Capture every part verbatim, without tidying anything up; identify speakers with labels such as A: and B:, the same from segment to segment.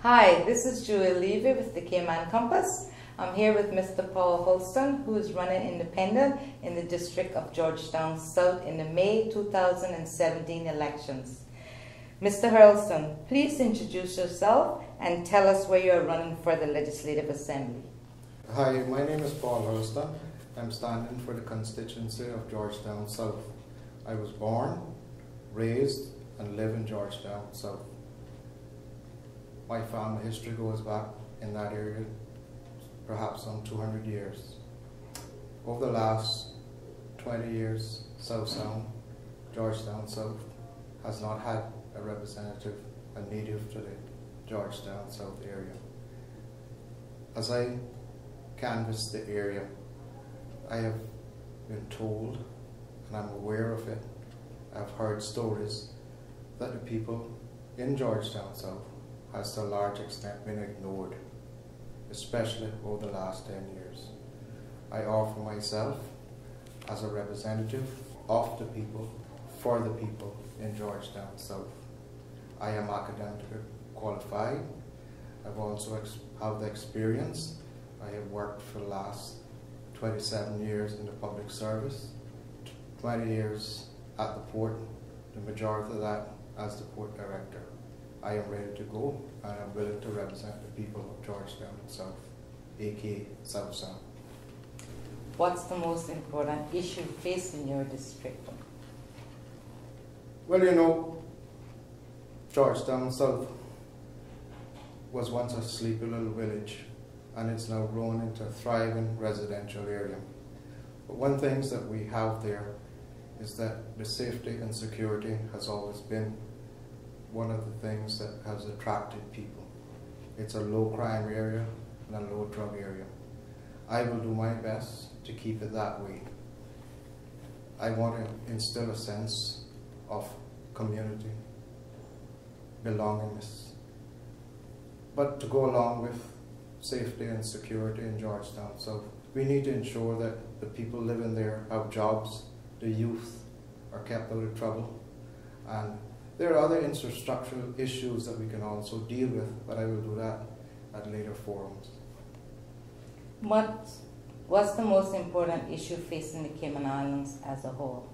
A: Hi, this is Julie Levy with the Cayman Compass. I'm here with Mister Paul Hurlston, who is running independent in the District of Georgetown South in the May two thousand seventeen elections. Mister Hurlston, please introduce yourself and tell us where you're running for the Legislative Assembly.
B: Hi, my name is Paul Hurlston. I'm standing for the constituency of Georgetown South. I was born, raised, and live in Georgetown South. My family history goes back in that area perhaps some two hundred years. Over the last twenty years, South Sound, Georgetown South, has not had a representative, a native to the Georgetown South area. As I canvass the area, I have been told, and I'm aware of it, I've heard stories that the people in Georgetown South has to a large extent been ignored, especially over the last ten years. I offer myself as a representative of the people, for the people in Georgetown South. I am academically qualified. I've also ex have the experience. I have worked for the last twenty-seven years in the public service, twenty years at the port, the majority of that as the port director. I am ready to go, and I'm willing to represent the people of Georgetown South, aka South Sound.
A: What's the most important issue facing your district?
B: Well, you know, Georgetown South was once a sleepy little village, and it's now grown into a thriving residential area. But one thing that we have there is that the safety and security has always been one of the things that has attracted people. It's a low crime area and a low drug area. I will do my best to keep it that way. I want to instill a sense of community, belongingness. But to go along with safety and security in Georgetown South, we need to ensure that the people living there have jobs, the youth are kept out of trouble, and there are other infrastructural issues that we can also deal with, but I will do that at later forums.
A: What, what's the most important issue facing the Cayman Islands as a whole?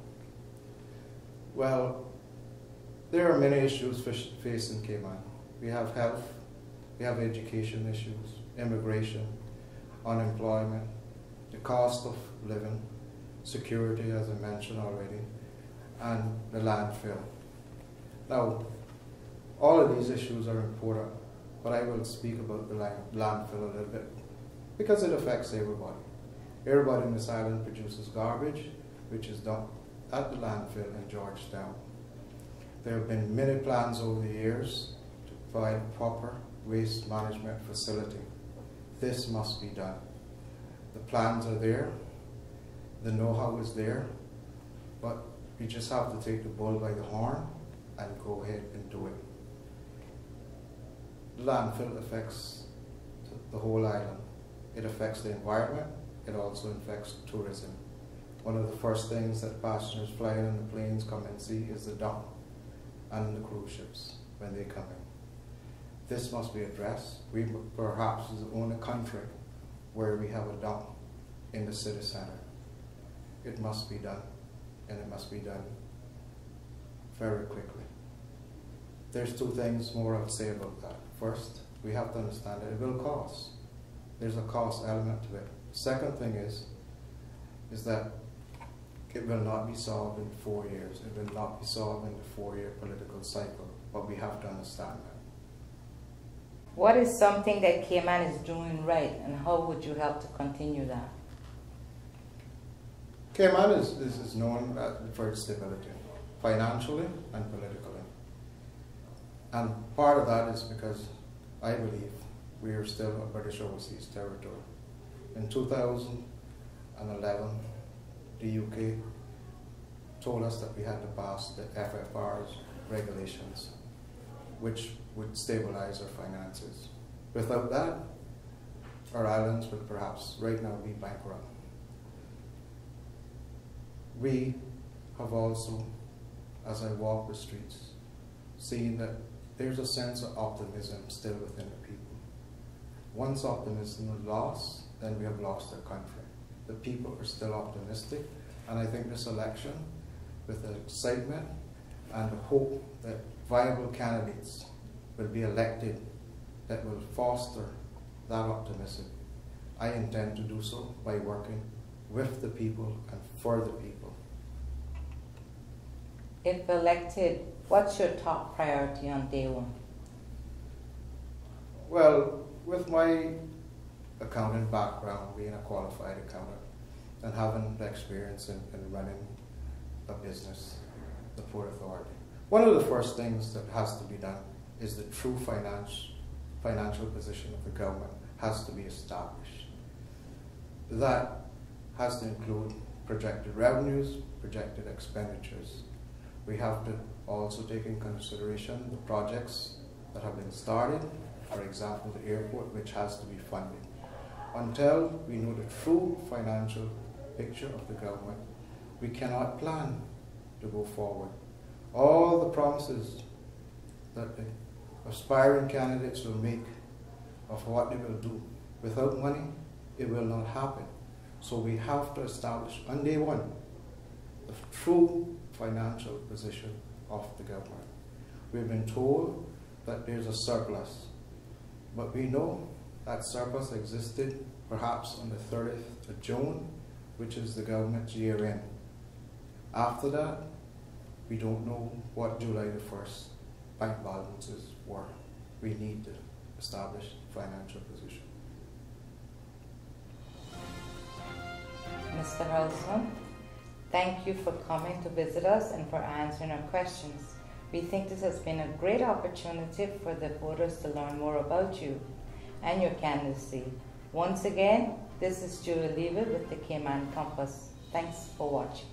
B: Well, there are many issues facing Cayman. We have health, we have education issues, immigration, unemployment, the cost of living, security, as I mentioned already, and the landfill. Now, all of these issues are important, but I will speak about the land, landfill a little bit because it affects everybody. Everybody in this island produces garbage, which is dumped at the landfill in Georgetown. There have been many plans over the years to provide a proper waste management facility. This must be done. The plans are there, the know-how is there, but we just have to take the bull by the horn and go ahead and do it. The landfill affects the whole island. It affects the environment. It also affects tourism. One of the first things that passengers flying in the planes come and see is the dump and the cruise ships when they come in. This must be addressed. We perhaps is the only country where we have a dump in the city center. It must be done, and it must be done very quickly. There's two things more I'll say about that. First, we have to understand that it will cost. There's a cost element to it. Second thing is, is that it will not be solved in four years. It will not be solved in the four-year political cycle, but we have to understand that.
A: What is something that Cayman is doing right, and how would you help to continue that?
B: Cayman is, is, is known for its stability, financially and politically. And part of that is because I believe we are still a British overseas territory. In two thousand eleven, the U K told us that we had to pass the F F R's regulations, which would stabilize our finances. Without that, our islands would perhaps right now be bankrupt. We have also, as I walk the streets, seen that there's a sense of optimism still within the people. Once optimism is lost, then we have lost our country. The people are still optimistic, and I think this election, with the excitement and the hope that viable candidates will be elected that will foster that optimism, I intend to do so by working with the people and for the people.
A: If elected, what's your top priority on day one?
B: Well, with my accounting background, being a qualified accountant, and having the experience in, in running a business, the Port Authority, one of the first things that has to be done is the true finance, financial position of the government has to be established. That has to include projected revenues, projected expenditures. We have to also take in consideration the projects that have been started, for example, the airport, which has to be funded. Until we know the true financial picture of the government, we cannot plan to go forward. All the promises that the aspiring candidates will make of what they will do, without money, it will not happen. So we have to establish on day one the true financial position of the government. We've been told that there's a surplus, but we know that surplus existed perhaps on the thirtieth of June, which is the government's year end. After that, we don't know what July the first bank balances were. We need to establish financial position.
A: Mister Hurlston, thank you for coming to visit us and for answering our questions. We think this has been a great opportunity for the voters to learn more about you and your candidacy. Once again, this is Julie Lever with the Cayman Compass. Thanks for watching.